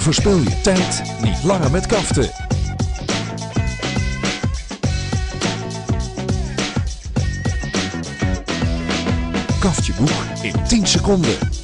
verspil je tijd niet langer met kaften. Kaft je boek in 10 seconden.